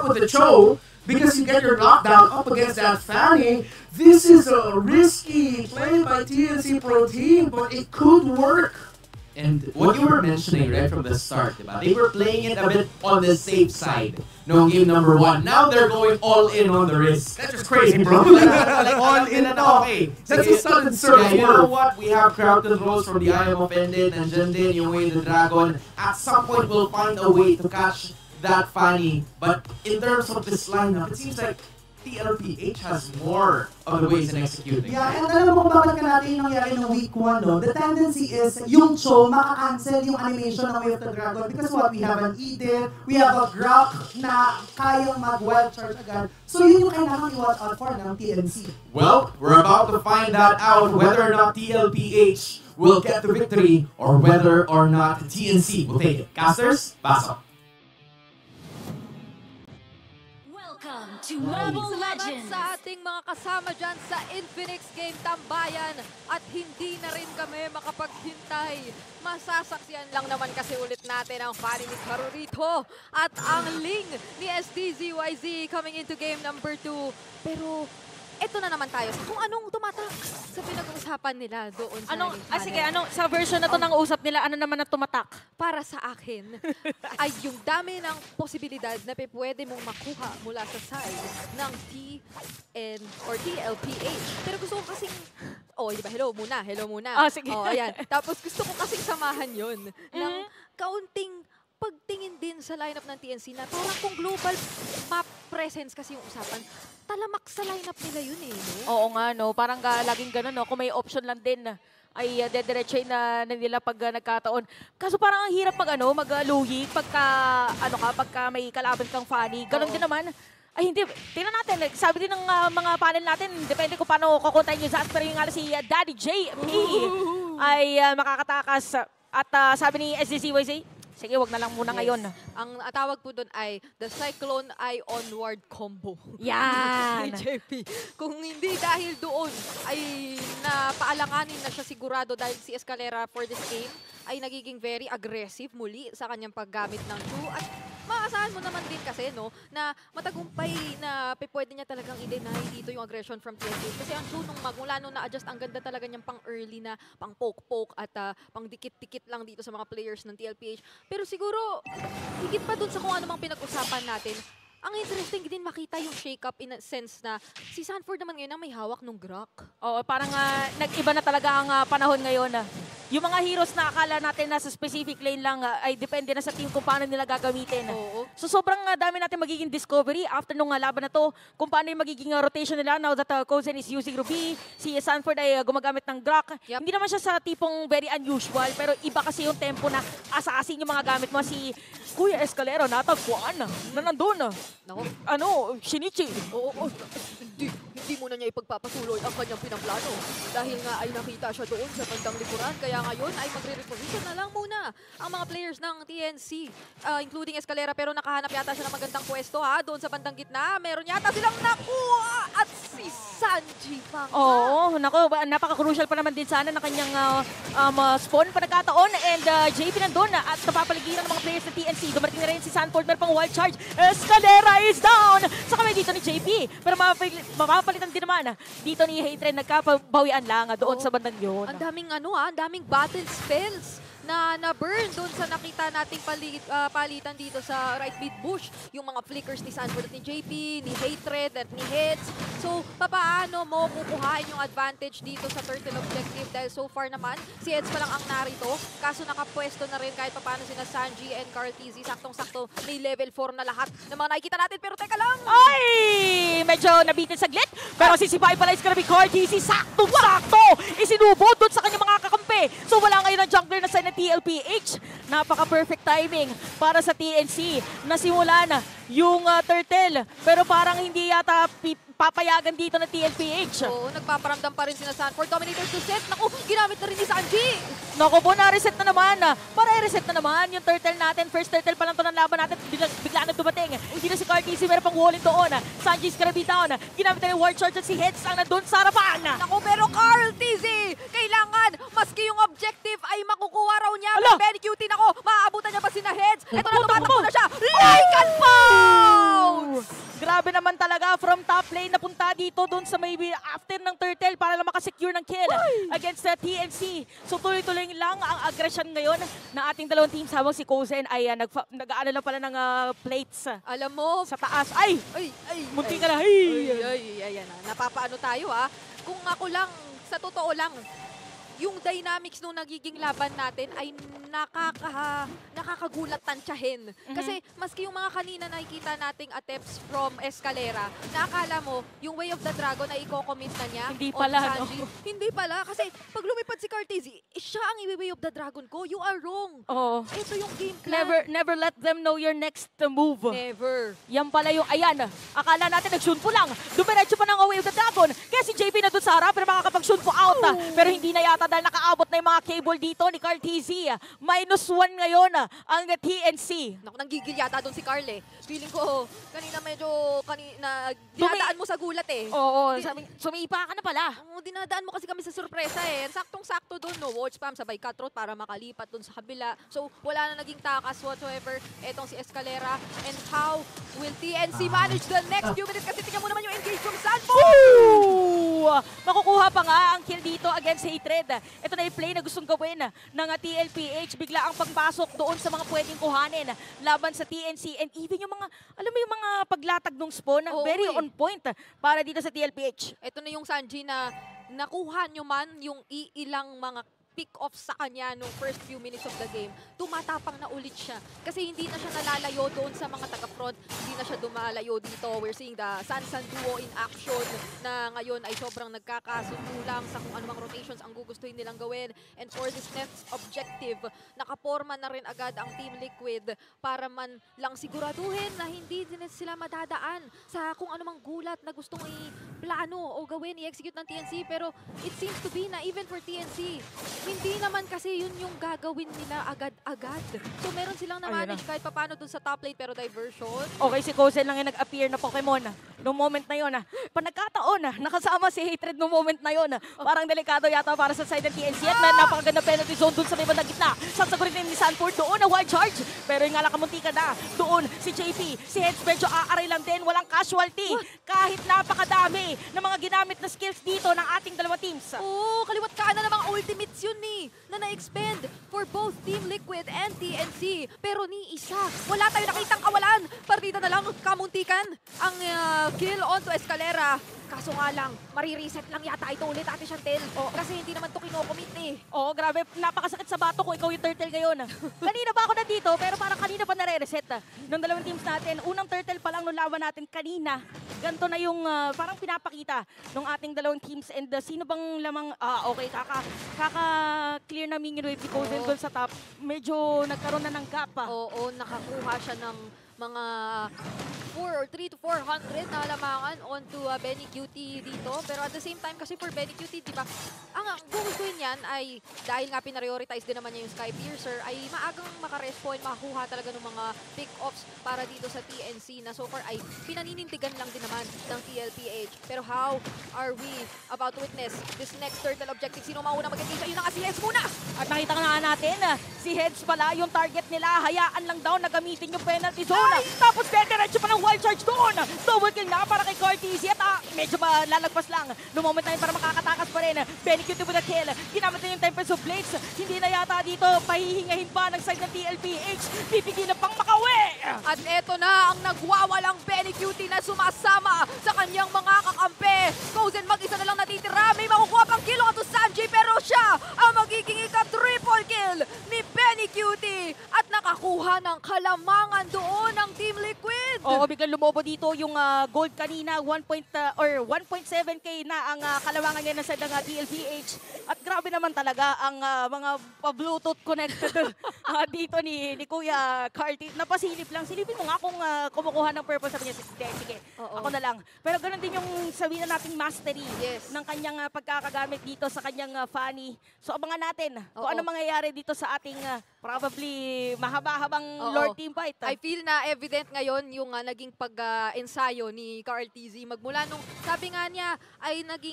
of the show because you get your lockdown up against that Fanny. This is a risky play by TNC Pro Team, but it could work. And what you were mentioning right from the start, diba? They were playing it a bit on the safe side. No game number 1. Now they're going all in on the risk. That's just crazy, bro. Like, all in and okay. That's a sudden yeah, you know what? We have crowd controls from the I Am Offended, and dyan din yung way the Dragon. At some point, we'll find a way to catch that Fanny. But in terms of this lineup, it seems like TLPH has more of the ways in executing. Yeah, and alam mo kung bakit ka natin yung nangyari ng week 1, no? The tendency is yung Cho maka-cancel yung animation ng Way of the Dragon because what? We have an Eden, we have a Grok na kayang mag-wild charge agad. So yun yung kailangan i-watch out for ng TNC. Well, we're about to find that out whether or not TLPH will get the victory or whether or not TNC will take it. Casters, pasok. To Mobile Legends! Sa ating mga kasama dyan sa Infinix Game Tambayan at hindi na rin kami makapaghintay. Masasaksiyan lang naman kasi ulit natin ang Fanny ni Karurito at ang Ling ni STZYZ coming into game number 2. Pero eto na naman tayo sa kung anong tumatak sa pinag-uusapan nila doon sa sige, sa version na to ng usap nila, ano naman ang tumatak? Para sa akin, ay yung dami ng posibilidad na pwede mong makuha mula sa side ng TN or TLPH. Pero gusto ko kasing, di ba, hello muna. Sige. Ayan. Tapos gusto ko kasing samahan yun ng kaunting pagtingin din sa lineup ng TNC na parang kung global map presence kasi yung usapan, talamak sa lineup nila yun eh. No? Oo nga, no? Parang laging ganun, no? Kung may option lang din, ay dediretso na nila pag nagkataon. Kaso parang ang hirap mag-luhi pagka may kalaban kang Fanny. Ganon din naman. Ay hindi, tingnan natin. Sabi din ng mga panel natin, depende kung paano kukontahin nyo sa pero yung si Daddy JP ay makakatakas. At sabi ni SDCYZ, sige, wag na lang muna ngayon. Ang tawag po doon ay the Cyclone Eye Onward Combo. Yan! Ni JP. Kung hindi dahil doon ay napaalanganin na siya sigurado dahil si Escalera for this game ay nagiging very aggressive muli sa kanyang paggamit ng Chu. At maasahan mo naman din kasi na matagumpay na pwede niya talagang i-deny dito yung aggression from TNC. Kasi ang Chu magmula nung na-adjust, ang ganda talaga niyang pang-early na pang-poke-poke at pang dikit-dikit lang dito sa mga players ng TLPH. Pero siguro, higit pa dun sa kung ano mang pinag-usapan natin, ang interesting din makita yung shake-up in a sense na si Sanford naman ngayon ang may hawak nung Grok. Oo, parang nag-iba na talaga ang panahon ngayon. Yung mga heroes na akala natin nasa specific lane lang ay depende na sa team kung paano nila gagamitin. Oo. So sobrang dami natin magiging discovery after nung laban na to, kung paano yung magiging rotation nila now that Kozen is using Ruby, si Sanford ay gumagamit ng Grok. Yep. Hindi naman siya sa tipong very unusual, pero iba kasi yung tempo na assassin yung mga gamit mo. Si Kuya Escalera natagpuan na nandun. Nako. Shinichi. Oo. Hindi muna niya ipagpapatuloy ang kanyang pinamplano. Dahil nga ay nakita siya doon sa bandang likuran. Kaya ngayon ay magre-reposition na lang muna ang mga players ng TNC. Including Escalera, pero nakahanap yata siya ng magandang pwesto doon sa bandang gitna. Meron yata silang nakuha at si Sanji pa. Oo, napaka-crucial pa naman din sana na kanyang spawn pa nagkataon. And JP nandun at napapaligiran ng mga players ng TNC. Dumarating na rin si Sanford, meron pang wild charge. Escalera is down! Sa kamay dito ni JP. Pero mapapalitan din naman dito ni Hatred, nagkapabawian lang doon sa bandang yun. Ang daming ang daming battle spells na burn doon sa nakita nating palitan dito sa right mid bush. Yung mga flickers ni Sanford at ni JP, ni Hatred at ni Heads. So, papaano mo kukuhain yung advantage dito sa turtle objective? Dahil so far naman, si Heads pa lang ang narito. Kaso nakapwesto na rin kahit papaano sina Sanji and Carl TZ. Saktong-sakto, may level 4 na lahat ng mga nakikita natin. Pero teka lang! Ay! Medyo nabitin saglit. Pero sisipain pala is gonna be Carl TZ. Saktong-sakto! Isinubod doon sa kanyang mga kakampi. So, wala ngayon ang jungler na side ng TLPH. Napaka-perfect timing para sa TNC. Nasimula na yung turtle. Pero parang hindi yata papayagan dito ng TLPH. Oo, nagpaparamdam pa rin sina Sanford. Dominator to set. Naku, ginamit na rin ni Sanji. Naku po, na-reset na naman. Para i-reset na naman yung turtle natin. First turtle pa lang to ng laban natin. Bigla na dumating. Hindi na si Cartesi, meron pang walling doon. Sanji's gonna be down. Ginamit na yung ward charge at si Heads ang nandun sa harapan. Naku, pero Carl TZ, kailangan, maski yung objective ay makukuha raw niya. Ala! Very cute. Naku, maaabutan niya ba sina Heads? Ito na, tumatakbo na siya. Like and pounce! grabe naman talaga from top lane napunta dito doon sa may after ng turtle para lang makasecure ng kill against the TNC. So tuloy-tuloy lang ang aggression ngayon ng ating dalawang teams habang si Kozen ay nag-aano lang pala ng plates Alam mo, sa taas. Ay! Munti ka na. ayan na. Napapaano tayo Kung ako lang, sa totoo lang, yung dynamics nung nagiging laban natin ay nakakagulat tansyahin. Kasi maski yung mga kanina nakikita nating attempts from Escalera, nakakala mo yung Way of the Dragon ay i-commit na niya. Hindi on pala, Sanji. Hindi pala. Kasi pag lumipad si Cartesi, siya ang i-Way of the Dragon ko. You are wrong. Oo. Ito yung game plan. Never let them know your next move. Never. Yan pala yung, ayan, akala natin nag-shunpo lang. Dumiretso pa ng Way of the Dragon. Kaya si JP na dun sa harap, pero makakapag-shunpo out. Pero hindi na yata dahil nakaabot na yung mga cable dito ni Cartesi. -1 ngayon ang TNC. Naku, nanggigil yata doon si Carl Feeling ko, kanina dinadaan mo sa gulat Oo, sumipa ka na pala. Dinadaan mo kasi kami sa sorpresa Saktong-sakto doon, no? Wall spam, sabay cutthroat para makalipat doon sa kabila. So, wala na naging takas whatsoever. Etong si Escalera. And how will TNC manage the next few minutes? Kasi tingnan mo naman yung engage from Sanford! Makukuha pa nga ang kill dito against Hatred. Ito na yung play na gustong gawin ng TLPH. Bigla ang pagpasok doon sa mga pwedeng kuhanin laban sa TNC. And even yung mga, alam mo yung mga paglatag ng spawn, very on point para dito sa TLPH. Ito na yung Sanji na nakuha nyo man yung iilang mga pick-off sa kanya nung first few minutes of the game, tumatapang na ulit siya. Kasi hindi na siya nalalayo doon sa mga taga-front, hindi na siya dumalayo dito. We're seeing the Sansan duo in action na ngayon ay sobrang nagkakasundo lang sa kung anumang rotations ang gugustuhin nilang gawin. And for this next objective, nakaporma na rin agad ang Team Liquid para man lang siguraduhin na hindi din sila madadaan sa kung anumang gulat na gustong i-plano o gawin, i-execute ng TNC. Pero it seems to be na even for TNC, hindi naman kasi yun yung gagawin nila agad-agad. So meron silang na-manage kahit papano dun sa top lane pero diversion. Okay, si Kozen lang yung nag-appear na Pokemon noong moment na yun. Panagkataon, nakasama si Hatred noong moment na yun. Parang delikado yata para sa side ng TNC at napakaganda penalty zone dun sa may bandang gitna. Sasagurin din ni Sanford doon na wild charge. Pero yung nga nakamuntika na. Doon si JP, si Heads medyo aaray lang din. Walang casualty. Kahit napakadami ng mga ginamit na skills dito ng ating dalawa teams. Kaliwat ka na namang ultimates yun na na-expend for both Team Liquid and TNC. Pero ni isa, wala tayo nakitang kawalan. Partida na lang, kamuntikan ang kill onto Escalera. Kaso nga lang, marireset lang yata ito ulit, Ate Chantel. Kasi hindi naman ito kinocommit Oo, grabe. Napakasakit sa bato ko. Ikaw yung turtle ngayon. Kanina pa ako nandito, pero parang kanina pa nare-reset ng dalawang teams natin. Unang turtle pa lang nung laban natin kanina. Ganto na yung parang pinapakita ng ating dalawang teams. And sino bang lamang, okay, kaka-clear na minion wave ni Kozen doon sa top. Medyo nagkaroon na ng gap Oo, nakakuha siya ng mga 3 to 400 na lamangan onto Benny Cutie dito. Pero at the same time kasi for Benny Cutie, di ba, ang gugustuhin yan ay dahil nga pinarioritize din naman niya yung Sky Piercer, ay maagang makarespawn, makakuha talaga ng mga pick-offs para dito sa TNC na so far ay pinaninindigan lang din naman ng TLPH. Pero how are we about to witness this next turtle objective? Sino mauna mag-engage? Ayun na nga si Heads muna! At nakita ka na natin, si Heads pala yung target nila. Hayaan lang daw na gamitin yung penalty zone. Tapos diretso pa ng wild charge doon. Double kill na para kay Cartesi at medyo malalagpas lang. No moment na yun para makakatakas pa rin. Benny Cutie with a kill. Ginamit na yung Tempest of Blades. Hindi na yata dito pahihingahin pa ng side ng TLPH. Pipigilan pang makawi. At eto na ang nagwawalang Benny Cutie na sumasama sa kanyang mga kakampi. Kozen mag-isa na lang natitira. May makukuha pang kill to Sanji pero siya ang magiging ika-triple kill ni Benny Cutie. At nakakuha ng kalamangan doon ng Team Liquid. Oo, biglang lumobo dito yung gold kanina, 1.7k na ang kalamangan niya na sa TLPH. At grabe naman talaga ang mga Bluetooth connected dito ni Kuya Carty. Napasilip lang. Silipin mo nga kung kumukuha ng purple. Sabi niya, sige, ako na lang. Pero ganun din yung sabihin na nating mastery ng kanyang pagkakagamit dito sa kanyang Fanny. So abangan natin kung ano mangyayari dito sa ating probably mahaba-habang Lord Team Fight. I feel na evident ngayon yung naging pag-ensayo ni Carl TZ. Magmula nung, sabi nga niya, ay naging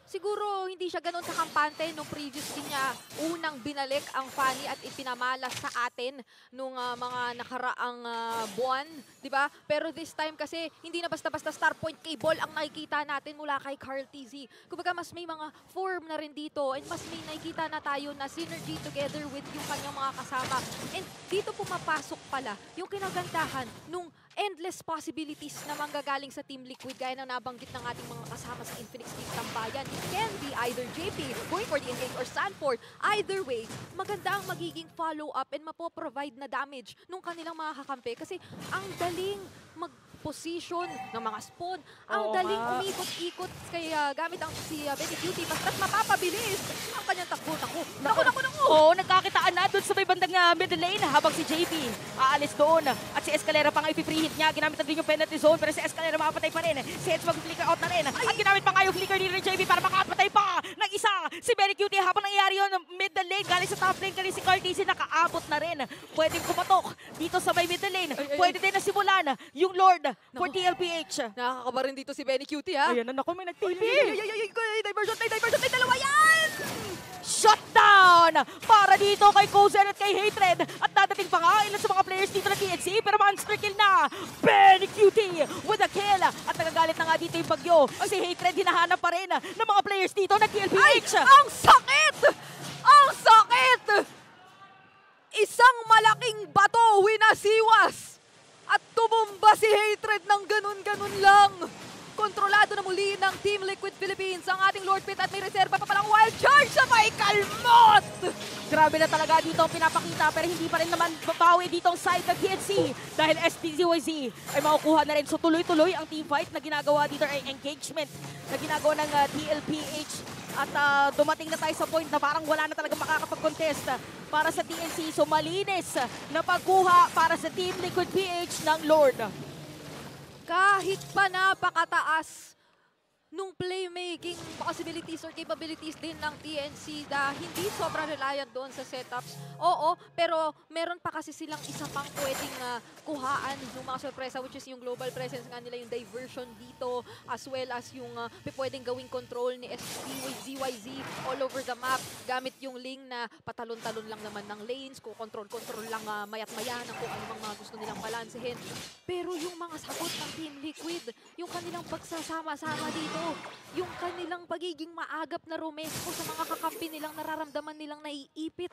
siguro hindi siya ganun kakampante nung previous din niya unang binalik ang Fanny at ipinamalas sa atin nung mga nakaraang buwan, di ba? Pero this time kasi hindi na basta-basta star point cable ang nakikita natin mula kay Carl TZ. Kumbaga mas may mga form na rin dito and mas may nakikita na tayo na synergy together with yung kanyang mga kasama. And dito pumapasok pala yung kinagandahan nung endless possibilities na manggagaling sa Team Liquid gaya ng nabanggit ng ating mga kasama sa Infinix Team Tambayan. It can be either JP going for the engage or Sanford. Either way, maganda ang magiging follow-up and mapoprovide na damage nung kanilang mga kakampi kasi ang daling mag-position ng mga spawn. Ang daling umikot-ikot kaya gamit ang si Benny Cutie basta't mapapabilis ang kanyang takbo. Naku! Oo, nagkakitaan na doon sa may bandang middle lane habang si JP aalis doon. At si Escalera pa nga ipi-preheat niya. Ginamit na din yung penalty zone pero si Escalera makapatay pa rin. Si Edge mag-flicker out na rin. At ginamit pa nga yung flicker ni JP para makapatay pa ng isa. Si Benny Cutie habang nangyari yun middle lane. Galing sa top lane, galing si Cartesi nakaabot na rin. Pwedeng kumatok dito sa may middle lane. Pwede din na simulan yung Lord for TLPH. Nakakaba rin dito si Benny Cutie ha. Ayan na naku, may nag-TP. Diversion, may dalawa yan! Shutdown! Para dito kay Kozen at kay Hatred. At dadating pa nga ilan sa mga players dito ng TNC. Pero monster kill na. Benny Cutie with a kill. At nagagalit na nga dito yung bagyo. Si Hatred hinahanap pa rin ng mga players dito ng TLPH. Ang sakit! Ang sakit! Isang malaking bato winasiwas. At tumumba si Hatred ng ganun-ganun lang. Kontrolado na muli ng Team Liquid Philippines ang ating Lord Pit at may reserva pa palang wild charge sa may kalmot! Grabe na talaga dito ang pinapakita pero hindi pa rin naman babawi dito ang side ng TNC dahil SPZYZ ay makukuha na rin. So tuloy-tuloy ang team fight na ginagawa dito ay engagement na ginagawa ng TLPH at dumating na tayo sa point na parang wala na talaga makakapag-contest para sa TNC. So malinis na pagkuha para sa Team Liquid PH ng Lord. Kahit pa napakataas nung playmaking possibilities or capabilities din ng TNC na hindi sobrang reliant doon sa setups. Oo, pero meron pa kasi silang isa pang pwedeng kuhaan yung mga sorpresa which is yung global presence nga nila, yung diversion dito as well as yung pwedeng gawing control ni SPZYZ all over the map gamit yung Ling na patalon-talon lang naman ng lanes, control lang mayat-maya ng kung ano mga gusto nilang balansehin. Pero yung mga sagot ng Team Liquid, yung kanilang pagsasama-sama dito, yung kanilang pagiging maagap na romesco sa mga kakampi nilang nararamdaman nilang naiipit,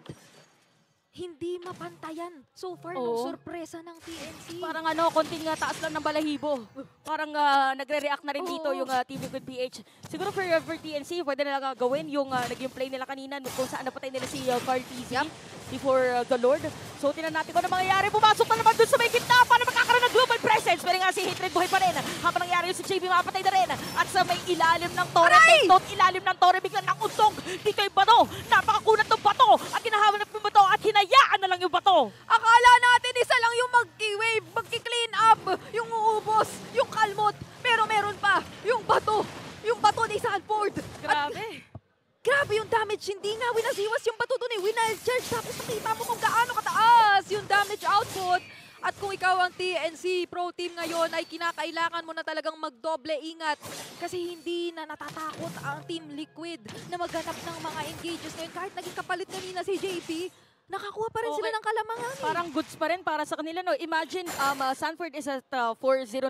hindi mapantayan so far nung sorpresa ng TNC. Parang konting taas lang ng balahibo. Parang nagre-react na rin dito yung Team Liquid PH. Siguro for TNC, pwede na lang gawin yung naging play nila kanina kung saan napatay nila si Carl TZ before the Lord. So tinan natin kung ano mangyayari. Pumasok na naman dun sa may gitna para magkakaroon ng global presence. Pero nga si Hatred buhay pa rin. Habang nangyari yung si JB mapatay na rin. At sa may ilalim ng tore, ilalim ng tore, biglang nakuntog. Dito yung bato. Napakakunat ng bato. At hinahawanap yung bato at hinayaan na lang yung bato. Akala natin isa lang yung mag-wave, mag-clean up, yung uubos, yung kalmot. Pero meron pa, yung bato ni Sanford. Grabe. Grabe yung damage, hindi nga winasiwas yung bato dun wild charge. Tapos nakita mo kung gaano kataas yung damage output. At kung ikaw ang TNC Pro Team ngayon ay kinakailangan mo na talagang magdoble ingat kasi hindi na natatakot ang Team Liquid na maghanap ng mga engages ngayon. Kahit naging kapalit kanina si JP, nakakuha pa rin sila ng kalamangan. Parang goods pa rin para sa kanila. No? Imagine, Sanford is at 409.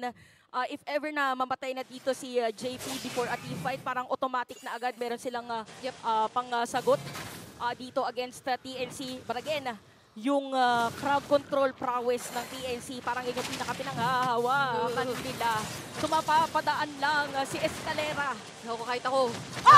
If ever na mamatay na dito si JP before a team fight, parang automatic na agad meron silang pang-sagot dito against TNC. But again, yung crowd control prowess ng TNC, parang yun yung pinaka-pinanghahawakan nila. Sumapapadaan lang si Escalera. Ako kahit ako.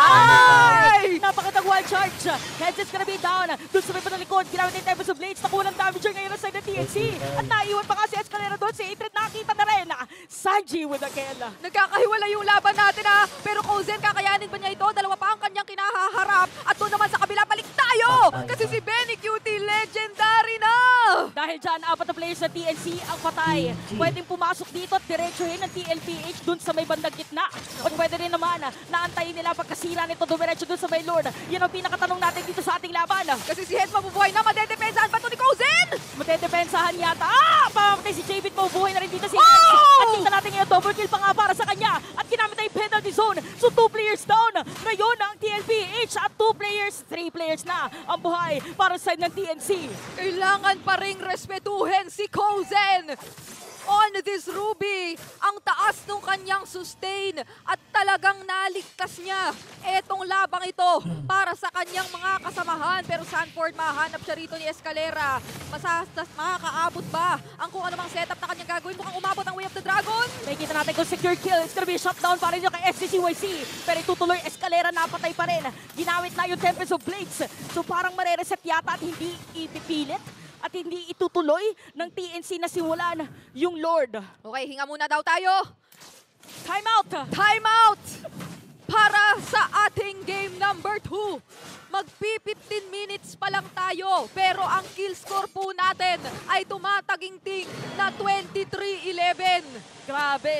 Ay! Napakatang wild charge. Heads is gonna be down. Doon sa may panalikod, ginamit yung Tempest of Blades. Nakuha ng damager ngayon sa side ng TNC. At naiwan pa kasi Escalera doon. Si Hatred nakita na rin. Sanji with a kill. Nagkakahiwala yung laban natin pero Kozen, kakayanin ba niya ito? Dalawa pa ang kanyang kinahaharap. At doon naman sa kabila, balik tayo! Kasi si Benny Cutie, legendary na! Dahil dyan, 4 na players sa TNC ang patay. Pwedeng pumasok dito at diretsuhin ng TLPH dun sa may bandang gitna. O pwede rin naman naantayin nila pagkasira nito dumiretso dun sa may Lord. Yan ang pinakatanong natin dito sa ating laban. Kasi si Head mabubuhay na, madedepensahan pa ito ni Kozen! Madedepensahan yata. Pamamatay si Javit, mabubuhay na rin dito si At kita natin ngayon, double kill pa nga para sa kanya. At ginamit na yung penalty penalty zone. So 2 players down. Ngayon ang TLPH at 3 players na ang buhay para sa side ng TNC. Kailangan pa ring respetuhin si Kozen on this Ruby. Ang taas ng kanyang sustain at talagang naligtas niya etong labang ito para sa kanyang mga kasamahan. Pero Sanford, mahanap siya rito ni Escalera. Makakaabot ba ang kung anumang setup na kanyang gagawin? Mukhang umabot ang Way of the Dragon. May kita natin kung secure kill. It's gonna be a shutdown para rin kay SCCYC. Pero itutuloy Escalera, napatay pa rin. Ginamit na yung Tempest of Blades. So parang marereset yata at hindi ipipilit at hindi itutuloy ng TNC na simulan yung Lord. Okay, hinga muna daw tayo. Timeout! Timeout! Para sa ating game number 2. Magpi-15 minutes pa lang tayo, pero ang kill score po natin ay tumataginting na 23-11. Grabe,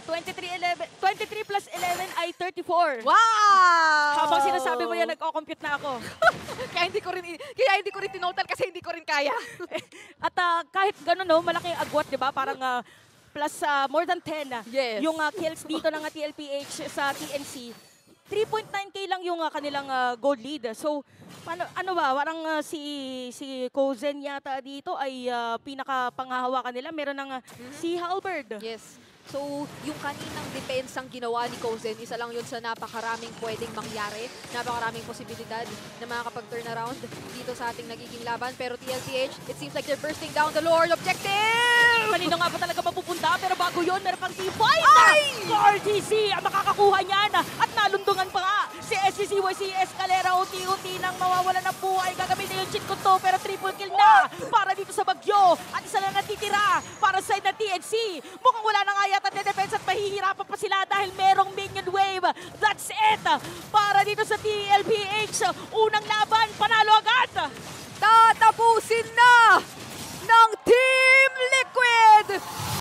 23 plus 11 ay 34. Wow! Habang sinasabi mo yan, nagko-compute na ako. kaya hindi ko rin tinotal kasi hindi ko rin kaya. At kahit gano'n, no, malaki agwat, di ba? Parang plus more than 10 Yes. yung kills dito ng TLPH sa TNC. 3.9k lang yung kanilang gold lead. So, ano ba, parang si Kozen yata dito ay pinaka-panghahawakan nila. Meron ng si Halberd. Yes. So, yung kaninang depensang ginawa ni Kozen, isa lang yun sa napakaraming pwedeng mangyari, napakaraming posibilidad na makakapag-turn around dito sa ating nagiging laban. Pero TLPH, it seems like they're bursting down the Lord objective! Kanino nga ba talaga mapupunta? Pero bago yun, meron pang T5 Ay! RTC ang makakakuha niyan. At nalundungan pa nga si SCCYC Escalera. Unti-unti nang mawawala ng buhay. Gagamitin yung cheat ko to, pero triple kill na para dito sa Bagyo. At isa lang natitira para sa side ng TNC. Mukhang wala na nga yata na defense at mahihirapan pa sila dahil merong minion wave. That's it para dito sa TLPH. Unang laban, panalo agad. Tatapusin na ng Team Liquid